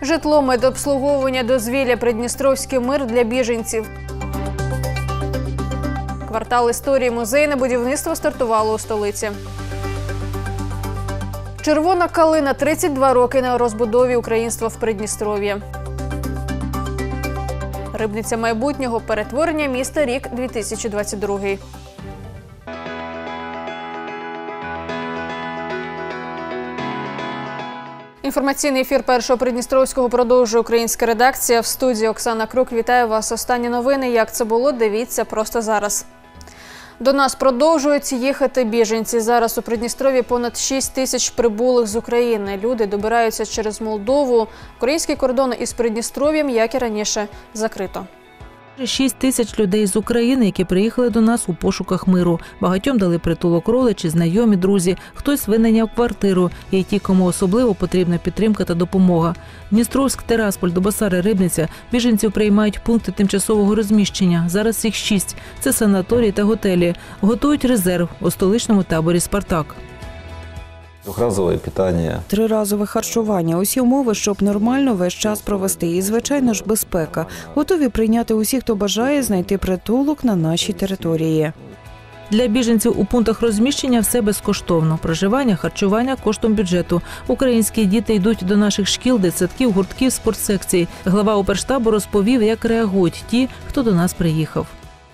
Житло, медобслуговування, дозвілля, Придністровський мир для біженців. Квартал історії, музейне будівництво стартувало у столиці. Червона калина – 32 роки на розбудові українства в Придністров'ї. Рибниця майбутнього – перетворення міста рік 2022. Інформаційний ефір Першого Придністровського продовжує українська редакція. В студії Оксана Крук. Вітаю вас. Останні новини. Як це було, дивіться просто зараз. До нас продовжують їхати біженці. Зараз у Придністров'ї понад 6 тисяч прибулих з України. Люди добираються через Молдову. Український кордон із Придністров'ям, як і раніше, закрито. 6 тисяч людей з України, які приїхали до нас у пошуках миру. Багатьом дали притулок родичі, знайомі, друзі. Хтось винайняв квартиру. Є ті, кому особливо потрібна підтримка та допомога. Дністровськ, Тирасполь, Дубосари, Рибниця. Біженців приймають пункти тимчасового розміщення. Зараз їх 6. Це санаторії та готелі. Готують резерв у столичному таборі «Спартак». Трьохразове питання. Триразове харчування. Усі умови, щоб нормально весь час провести. І, звичайно ж, безпека. Готові прийняти усіх, хто бажає знайти притулок на нашій території. Для біженців у пунктах розміщення все безкоштовно. Проживання, харчування коштом бюджету. Українські діти йдуть до наших шкіл, дитсадків, гуртків, спортсекцій. Глава оперштабу розповів, як реагують ті, хто до нас приїхав.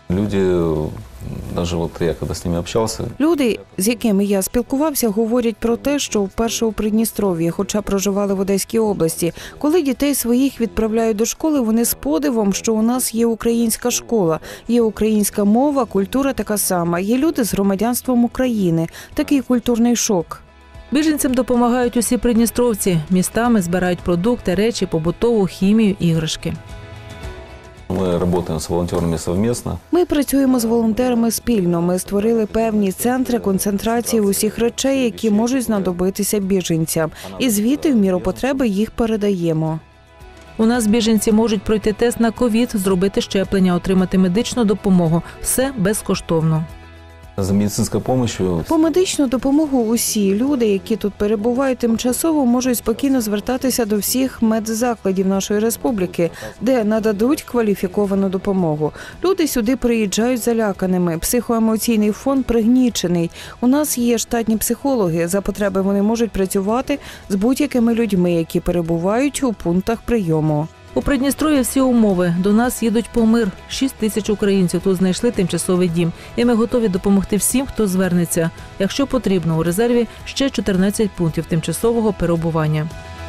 Люди, з якими я спілкувався, говорять про те, що вперше у Придністров'ї, хоча проживали в Одеській області. Коли дітей своїх відправляють до школи, вони з подивом, що у нас є українська школа, є українська мова, культура така сама, є люди з громадянством України. Такий культурний шок. Біженцям допомагають усі придністровці. Містами збирають продукти, речі, побутову, хімію, іграшки. Ми працюємо з волонтерами спільно. Ми працюємо з волонтерами спільно. Ми створили певні центри концентрації усіх речей, які можуть знадобитися біженцям. І звідти в міру потреби їх передаємо. У нас біженці можуть пройти тест на ковід, зробити щеплення, отримати медичну допомогу. Все безкоштовно. За медицинською допомогою. По медичну допомогу усі люди, які тут перебувають тимчасово, можуть спокійно звертатися до всіх медзакладів нашої республіки, де нададуть кваліфіковану допомогу. Люди сюди приїжджають заляканими, психоемоційний фон пригнічений. У нас є штатні психологи, за потреби вони можуть працювати з будь-якими людьми, які перебувають у пунктах прийому. У Придністров'ї всі умови. До нас їдуть по мир. 6 тисяч українців тут знайшли тимчасовий дім. І ми готові допомогти всім, хто звернеться. Якщо потрібно, у резерві ще 14 пунктів тимчасового перебування.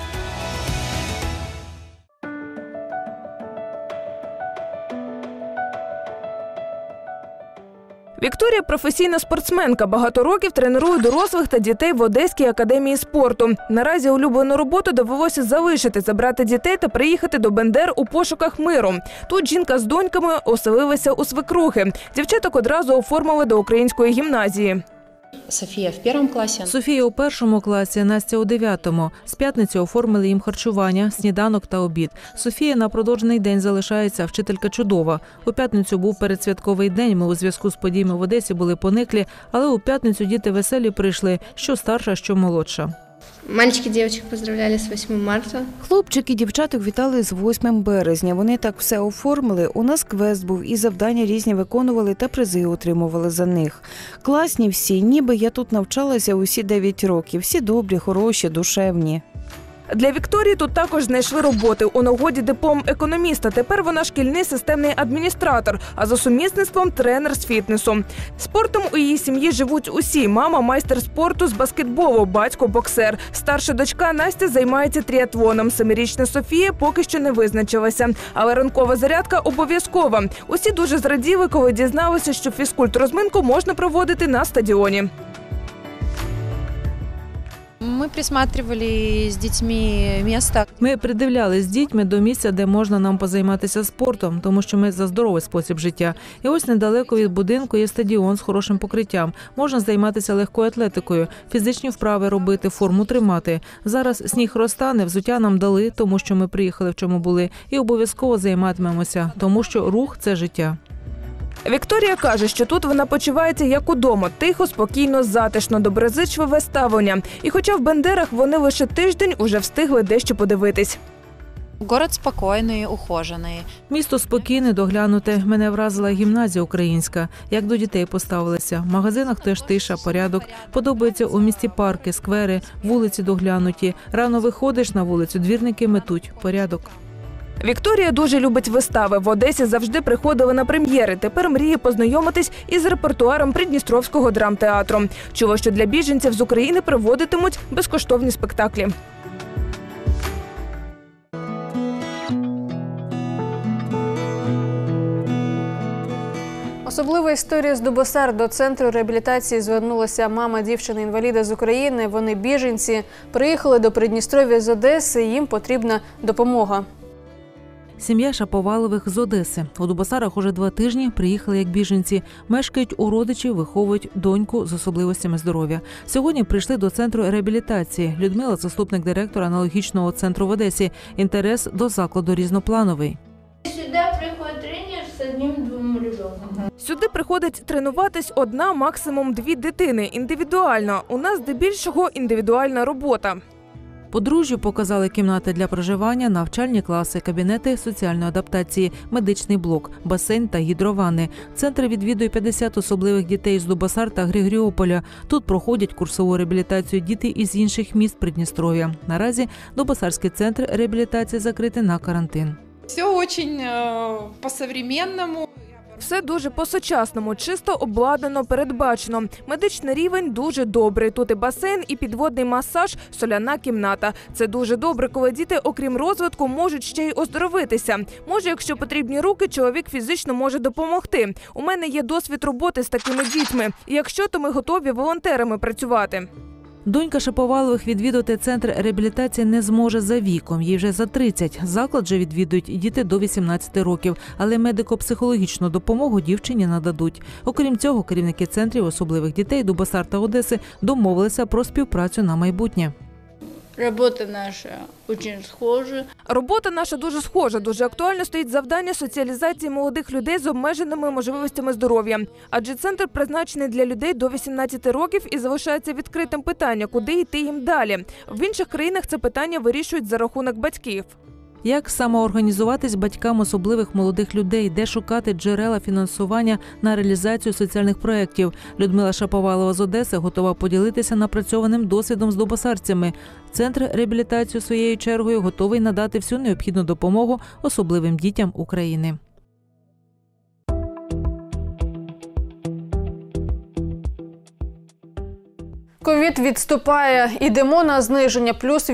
Вікторія – професійна спортсменка. Багато років тренує дорослих та дітей в Одеській академії спорту. Наразі улюблену роботу довелося залишити, забрати дітей та приїхати до Бендер у пошуках миру. Тут жінка з доньками оселилася у свекрухи. Дівчаток одразу оформили до української гімназії. Софія в першому класі. Софія у першому класі, Настя у 9-му. З п'ятниці оформили їм харчування, сніданок та обід. Софія на продовжений день залишається, вчителька чудова. У п'ятницю був передсвятковий день, ми у зв'язку з подіями в Одесі були пониклі, але у п'ятницю діти веселі прийшли, що старша, що молодша. Мальчики, дівчаток поздравляли з 8 марта. Хлопчики, дівчаток вітали з 8 березня. Вони так все оформили. У нас квест був, і завдання різні виконували та призи отримували за них. Класні всі, ніби я тут навчалася усі 9 років. Всі добрі, хороші, душевні. Для Вікторії тут також знайшли роботи. У нагоді диплом економіста. Тепер вона шкільний системний адміністратор, а за сумісництвом тренер з фітнесу. Спортом у її сім'ї живуть усі. Мама – майстер спорту з баскетболу, батько – боксер. Старша дочка Настя займається тріатлоном. 7-річна Софія поки що не визначилася. Але ранкова зарядка обов'язкова. Усі дуже зраділи, коли дізналися, що фізкульт-розминку можна проводити на стадіоні. Ми присматривали з дітьми місце. Ми придивляли з дітьми до місця, де можна нам позайматися спортом, тому що ми за здоровий спосіб життя. І ось недалеко від будинку є стадіон з хорошим покриттям. Можна займатися легкою атлетикою, фізичні вправи робити, форму тримати. Зараз сніг розтане, взуття нам дали, тому що ми приїхали в чому були, і обов'язково займатимемося, тому що рух – це життя. Вікторія каже, що тут вона почувається як удома. Тихо, спокійно, затишно, доброзичливе ставлення. І хоча в Бендерах вони лише тиждень, уже встигли дещо подивитись. Город спокойный, ухоженный. Місто спокійне, доглянуте. Мене вразила гімназія українська. Як до дітей поставилися. В магазинах теж тиша, порядок. Подобаються у місті парки, сквери, вулиці доглянуті. Рано виходиш на вулицю, двірники метуть. Порядок. Вікторія дуже любить вистави. В Одесі завжди приходила на прем'єри. Тепер мріє познайомитись із репертуаром Придністровського драмтеатру. Чула, що для біженців з України проводитимуть безкоштовні спектаклі. Особлива історія з Дубосар. До центру реабілітації звернулася мама дівчини-інваліда з України. Вони біженці, приїхали до Придністров'я з Одеси, їм потрібна допомога. Сім'я Шаповалових з Одеси. У Дубосарах уже 2 тижні приїхали як біженці. Мешкають у родичів, виховують доньку з особливостями здоров'я. Сьогодні прийшли до центру реабілітації. Людмила – заступник директора аналогічного центру в Одесі. Інтерес до закладу різноплановий. Сюди приходить тренер з одним-двом ребенком. Сюди приходить тренуватись 1, максимум 2 дитини. Індивідуально. У нас здебільшого індивідуальна робота. Подружжю показали кімнати для проживання, навчальні класи, кабінети соціальної адаптації, медичний блок, басейн та гідрованни. Центр відвідує 50 особливих дітей з Дубосар та Григоріополя. Тут проходять курсову реабілітацію діти із інших міст Придністров'я. Наразі Дубосарський центр реабілітації закритий на карантин. Все очень по-современному. Все дуже по-сучасному, чисто обладнано, передбачено. Медичний рівень дуже добрий. Тут і басейн, і підводний масаж, соляна кімната. Це дуже добре, коли діти, окрім розвитку, можуть ще й оздоровитися. Може, якщо потрібні руки, чоловік фізично може допомогти. У мене є досвід роботи з такими дітьми. І якщо, то ми готові волонтерами працювати. Донька Шаповалових відвідувати центр реабілітації не зможе за віком. Їй вже за 30. Заклад же відвідують і діти до 18 років. Але медико-психологічну допомогу дівчині нададуть. Окрім цього, керівники центрів особливих дітей Дубосар та Одеси домовилися про співпрацю на майбутнє. Робота наша дуже схожа. Робота наша дуже схожа. Дуже актуально стоїть завдання соціалізації молодих людей з обмеженими можливостями здоров'я. Адже центр призначений для людей до 18 років і залишається відкритим питання, куди йти їм далі. В інших країнах це питання вирішують за рахунок батьків. Як самоорганізуватись батькам особливих молодих людей, де шукати джерела фінансування на реалізацію соціальних проєктів? Людмила Шаповалова з Одеси готова поділитися напрацьованим досвідом з дубосарцями. Центр реабілітації своєю чергою готовий надати всю необхідну допомогу особливим дітям України. Ковід відступає. Ідемо на зниження. Плюс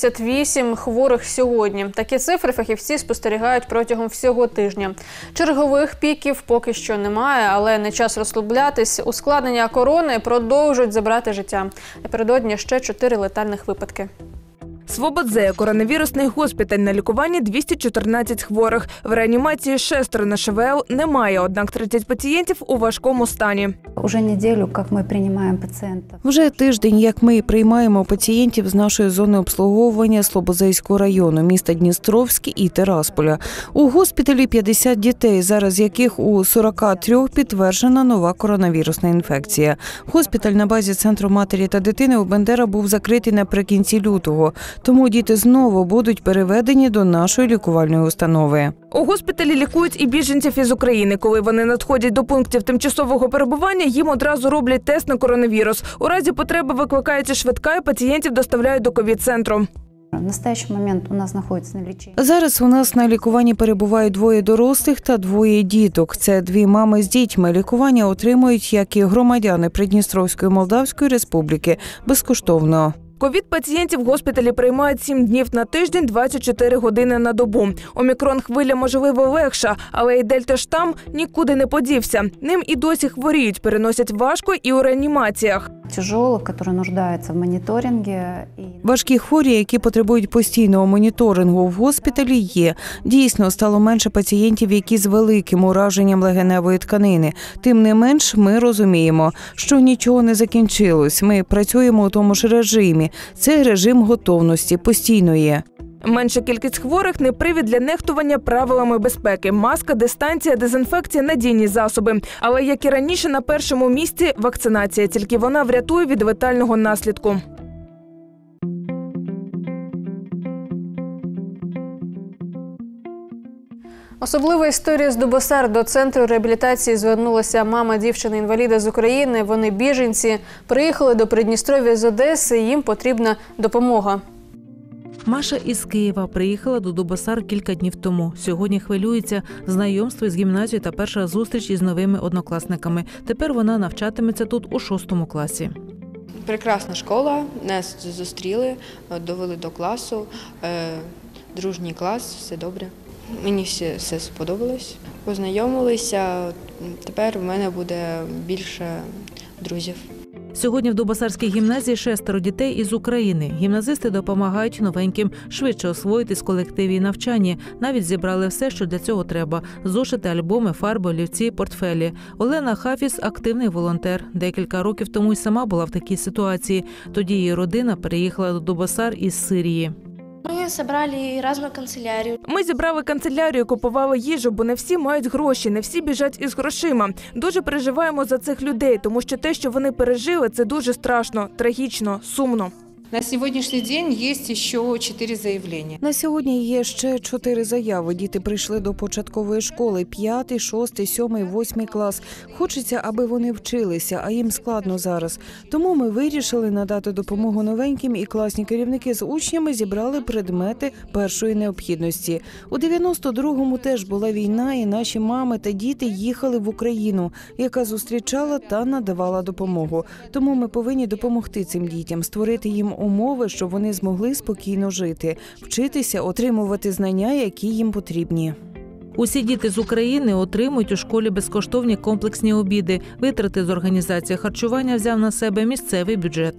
88 хворих сьогодні. Такі цифри фахівці спостерігають протягом всього тижня. Чергових піків поки що немає, але не час розслаблятись. Ускладнення корони продовжують забрати життя. Напередодні ще 4 летальних випадки. Свободзе – коронавірусний госпіталь, на лікуванні 214 хворих. В реанімації 6 на ШВЛ немає, однак 30 пацієнтів у важкому стані. Уже неділю, як ми приймаємо пацієнтів. Вже тиждень, як ми приймаємо пацієнтів з нашої зони обслуговування Слободзейського району, міста Дністровськ і Тирасполя. У госпіталі 50 дітей, зараз яких у 43 підтверджена нова коронавірусна інфекція. Госпіталь на базі Центру матері та дитини у Бендера був закритий наприкінці лютого. Тому діти знову будуть переведені до нашої лікувальної установи. У госпіталі лікують і біженців із України. Коли вони надходять до пунктів тимчасового перебування, їм одразу роблять тест на коронавірус. У разі потреби викликається швидка і пацієнтів доставляють до ковід-центру. В настоящий момент у нас знаходиться на лікуванні. Зараз у нас на лікуванні перебувають 2 дорослих та 2 діток. Це 2 мами з дітьми. Лікування отримують, як і громадяни Придністровської Молдавської Республіки, безкоштовно. Ковід-пацієнтів в госпіталі приймають 7 днів на тиждень, 24 години на добу. Омікрон-хвиля, можливо, легша, але і дельта-штам нікуди не подівся. Ним і досі хворіють, переносять важко і у реанімаціях. Тяжелих, які нуждаються в моніторингі. Важкі хворі, які потребують постійного моніторингу в госпіталі, є. Дійсно, стало менше пацієнтів, які з великим ураженням легеневої тканини. Тим не менш, ми розуміємо, що нічого не закінчилось. Ми працюємо у тому ж режимі. Це режим готовності, постійно є. Менша кількість хворих – не привід для нехтування правилами безпеки. Маска, дистанція, дезінфекція – надійні засоби. Але, як і раніше, на першому місці – вакцинація. Тільки вона врятує від летального наслідку. Особлива історія з Дубосар. До центру реабілітації звернулася мама дівчини-інваліда з України. Вони біженці, приїхали до Придністров'я з Одеси, їм потрібна допомога. Маша із Києва приїхала до Дубосар кілька днів тому. Сьогодні хвилюється знайомство з гімназією та перша зустріч із новими однокласниками. Тепер вона навчатиметься тут у 6 класі. Прекрасна школа, нас зустріли, довели до класу, дружній клас, все добре. Мені все сподобалось, познайомилися, тепер в мене буде більше друзів. Сьогодні в Дубосарській гімназії 6 дітей із України. Гімназисти допомагають новеньким швидше освоїтись в колективі і навчанні. Навіть зібрали все, що для цього треба – зошити, альбоми, фарби, олівці, портфелі. Олена Хафіс – активний волонтер. Декілька років тому й сама була в такій ситуації. Тоді її родина переїхала до Дубосар із Сирії. Ми зібрали різну канцелярію. Ми зібрали канцелярію, купували їжу, бо не всі мають гроші, не всі біжать із грошима. Дуже переживаємо за цих людей, тому що те, що вони пережили, це дуже страшно, трагічно, сумно. На сьогоднішній день є ще 4 заявлення. На сьогодні є ще 4 заяви. Діти прийшли до початкової школи – 5, 6, 7, 8 клас. Хочеться, аби вони вчилися, а їм складно зараз. Тому ми вирішили надати допомогу новеньким, і класні керівники з учнями зібрали предмети першої необхідності. У 92-му теж була війна, і наші мами та діти їхали в Україну, яка зустрічала та надавала допомогу. Тому ми повинні допомогти цим дітям, створити їм умови, щоб вони змогли спокійно жити, вчитися, отримувати знання, які їм потрібні. Усі діти з України отримують у школі безкоштовні комплексні обіди. Витрати з організації харчування взяв на себе місцевий бюджет.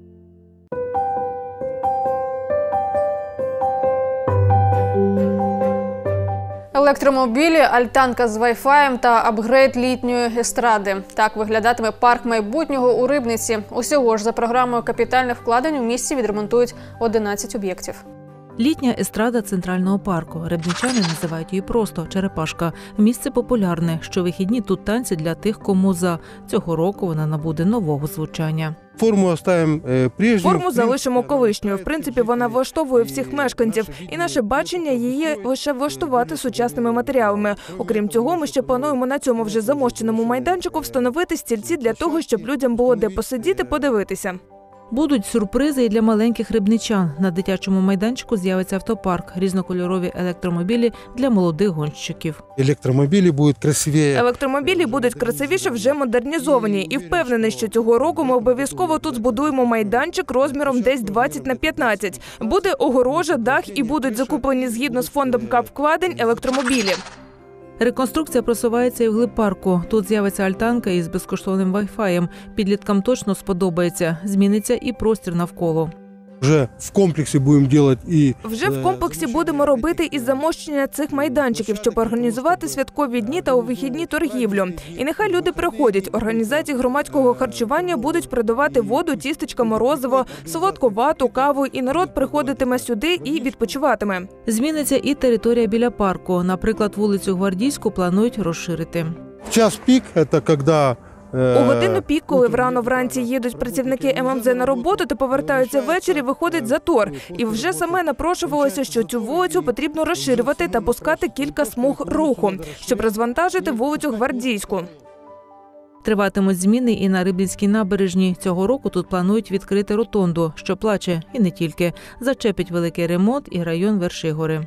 Електромобілі, альтанка з Wi-Fi та апгрейд літньої естради. Так виглядатиме парк майбутнього у Рибниці. Усього ж за програмою капітальних вкладень у місті відремонтують 11 об'єктів. Літня естрада центрального парку. Рибничани називають її просто «Черепашка». Місце популярне. Щовихідні тут танці для тих, кому за. Цього року вона набуде нового звучання. Форму залишимо колишньою. В принципі, вона влаштовує всіх мешканців. І наше бачення її лише влаштувати сучасними матеріалами. Окрім цього, ми ще плануємо на цьому вже замощеному майданчику встановити стільці для того, щоб людям було де посидіти, подивитися. Будуть сюрпризи і для маленьких рибничан. На дитячому майданчику з'явиться автопарк, різнокольорові електромобілі для молодих гонщиків. Електромобілі будуть красивіше, вже модернізовані. І впевнений, що цього року ми обов'язково тут збудуємо майданчик розміром десь 20×15. Буде огорожа, дах і будуть закуплені згідно з фондом капвкладень електромобілі. Реконструкція просувається і вглиб парку. Тут з'явиться альтанка із безкоштовним вай-фаєм. Підліткам точно сподобається. Зміниться і простір навколо. Вже в комплексі будемо робити і замощення цих майданчиків, щоб організувати святкові дні та у вихідні торгівлю. І нехай люди приходять. Організації громадського харчування будуть продавати воду, тістечка, морозиво, солодку вату, каву. І народ приходитиме сюди і відпочиватиме. Зміниться і територія біля парку. Наприклад, вулицю Гвардійську планують розширити. В час пік – це коли... У годину пік, коли врано-вранці їдуть працівники ММЗ на роботу та повертаються ввечері, виходить затор. І вже саме напрошувалося, що цю вулицю потрібно розширювати та пускати кілька смуг руху, щоб розвантажити вулицю Гвардійську. Триватимуть зміни і на Рибницькій набережній. Цього року тут планують відкрити ротонду, що плаче, і не тільки. Зачепить великий ремонт і район Вершигори.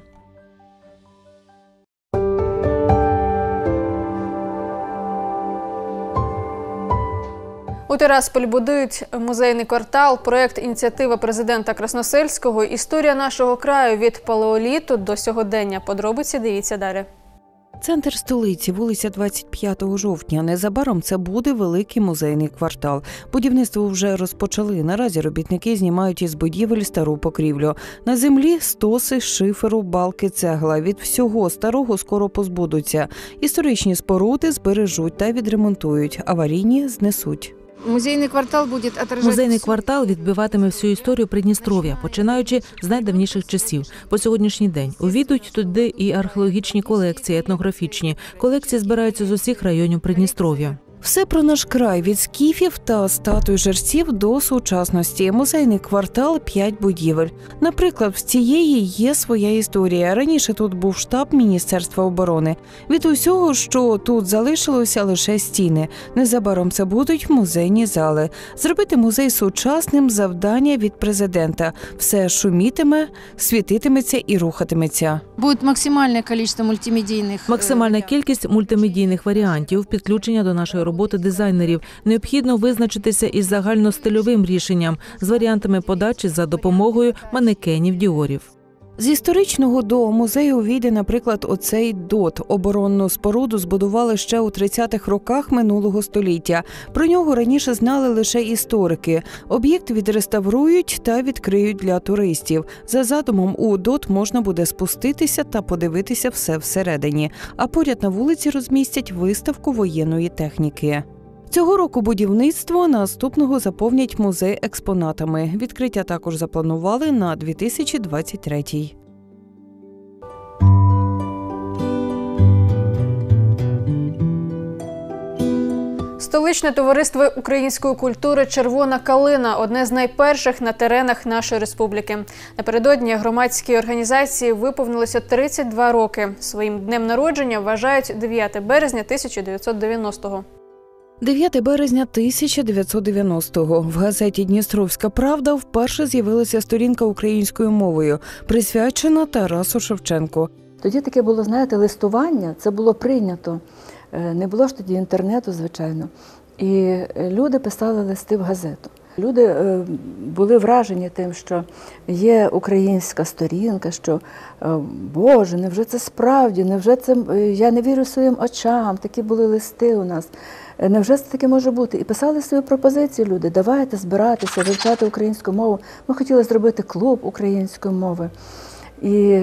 У Тирасполі будують музейний квартал. Проєкт ініціатива президента Красносельського «Історія нашого краю від палеоліту до сьогодення». Подробиці дивіться далі. Центр столиці, вулиця 25 жовтня. Незабаром це буде великий музейний квартал. Будівництво вже розпочали. Наразі робітники знімають із будівель стару покрівлю. На землі стоси, шиферу, балки, цегла. Від всього старого скоро позбудуться. Історичні споруди збережуть та відремонтують. Аварійні знесуть. Музейний квартал відбиватиме всю історію Придністров'я, починаючи з найдавніших часів. По сьогоднішній день увійдуть туди і археологічні колекції, етнографічні. Колекції збираються з усіх районів Придністров'я. Все про наш край – від скіфів та статуй жерців до сучасності. Музейний квартал – 5 будівель. Наприклад, в цієї є своя історія. Раніше тут був штаб Міністерства оборони. Від усього, що тут залишилося, лише стіни. Незабаром це будуть музейні зали. Зробити музей сучасним – завдання від президента. Все шумітиме, світитиметься і рухатиметься. Буде максимальне кількість мультимедійних. Максимальна кількість мультимедійних варіантів, підключення до нашої роботи дизайнерів. Необхідно визначитися із загальностильовим рішенням, з варіантами подачі за допомогою манекенів-діорів. З історичного до музею увійде, наприклад, оцей ДОТ. Оборонну споруду збудували ще у 30-х роках минулого століття. Про нього раніше знали лише історики. Об'єкт відреставрують та відкриють для туристів. За задумом, у ДОТ можна буде спуститися та подивитися все всередині. А поряд на вулиці розмістять виставку воєнної техніки. Цього року будівництво, наступного заповнять музей експонатами. Відкриття також запланували на 2023. Столичне товариство української культури «Червона калина» – одне з найперших на теренах нашої республіки. Напередодні громадській організації виповнилося 32 роки. Своїм днем народження вважають 9 березня 1990-го. 9 березня 1990-го. В газеті «Дністровська правда» вперше з'явилася сторінка українською мовою, присвячена Тарасу Шевченку. Тоді таке було, знаєте, листування, це було прийнято. Не було ж тоді інтернету, звичайно. І люди писали листи в газету. Люди були вражені тим, що є українська сторінка, що, Боже, невже це справді, невже це, я не вірю своїм очам, такі були листи у нас. Невже це таке може бути? І писали свою пропозицію люди, давайте збиратися, вивчати українську мову. Ми хотіли зробити клуб української мови. І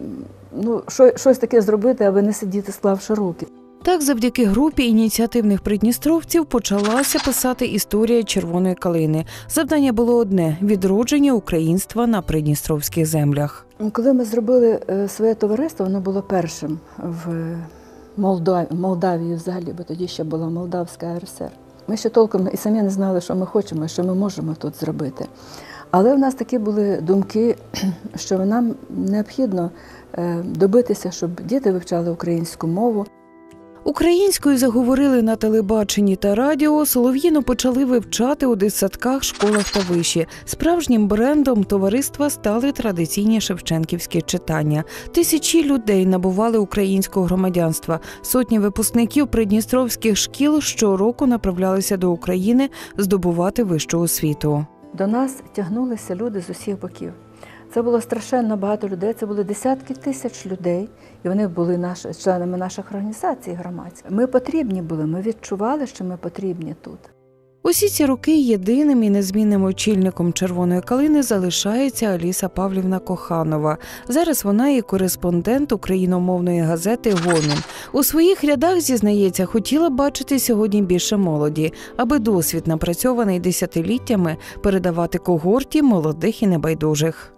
щось таке зробити, аби не сидіти, склавши руки. Так, завдяки групі ініціативних придністровців почалася писати історія Червоної калини. Завдання було одне – відродження українства на придністровських землях. Коли ми зробили своє товариство, воно було першим в Молдавії взагалі, бо тоді ще була Молдавська РСР. Ми ще толком і самі не знали, що ми хочемо, що ми можемо тут зробити. Але в нас такі були думки, що нам необхідно добитися, щоб діти вивчали українську мову. Українською заговорили на телебаченні та радіо, солов'їну почали вивчати у дитсадках, школах та виші. Справжнім брендом товариства стали традиційні шевченківські читання. Тисячі людей набували українського громадянства. Сотні випускників придністровських шкіл щороку направлялися до України здобувати вищу освіту. До нас тягнулися люди з усіх боків. Це було страшенно багато людей, це були десятки тисяч людей, і вони були членами наших організацій громадських. Ми потрібні були, ми відчували, що ми потрібні тут. Усі ці роки єдиним і незмінним очільником «Червоної калини» залишається Аліса Павлівна Коханова. Зараз вона є кореспондент україномовної газети «Гомін». У своїх рядах, зізнається, хотіла бачити сьогодні більше молоді, аби досвід, напрацьований десятиліттями, передавати когорті молодих і небайдужих.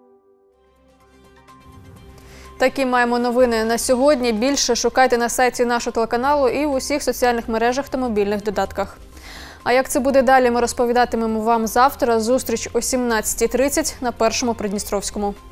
Такі маємо новини на сьогодні. Більше шукайте на сайті нашого телеканалу і в усіх соціальних мережах та мобільних додатках. А як це буде далі, ми розповідатимемо вам завтра. Зустріч о 17:30 на Першому Придністровському.